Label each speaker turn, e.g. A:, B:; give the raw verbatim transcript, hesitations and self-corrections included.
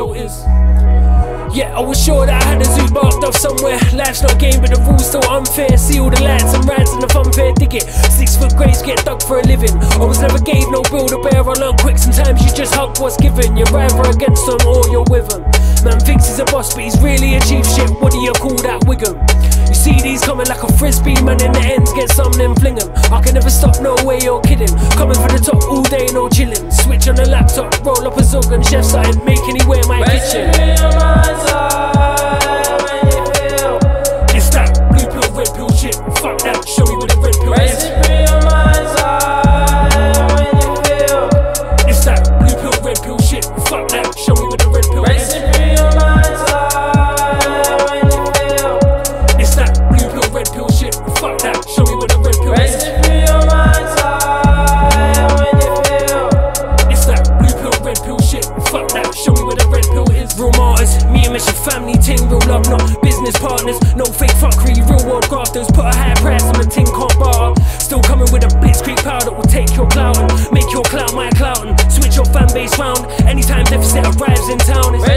A: pill is. Yeah, I was sure that I had a zoo barked off somewhere. Life's not a game, but the rules still unfair. See all the lights and rides and the funfair, dig it. Six foot graves get dug for a living. I was never gave no build a bear, I learned quick. Sometimes you just hug what's given. You're either against them or you're with them. Man thinks he's a boss, but he's really a chief shit. What do you call that, Wiggum? You see these coming like a frisbee, man, in the ends get some then fling 'em. I can never stop, no way you're kidding. Coming for the top all day, no chilling. Switch on the laptop, roll up a zug and chef started making it wear my kitchen. It's that blue pill, red pill shit. Fuck that, show me what the red pill is. It's that blue pill, red pill shit. Fuck that, show me what the red pill is. It's that blue pill, red pill shit. Fuck that, show me what the red pill is. It's that blue pill, red pill shit. Fuck that, show me what the red pill is. Real martyrs, me and Mister Family ting, real love, not business partners. No fake fuckery, real world grafters. Put a high price on the ting, can't bar. Still coming with a blitzkrieg power that will take your clout and make your clout my clout and switch your fan base round anytime deficit arrives in town. It's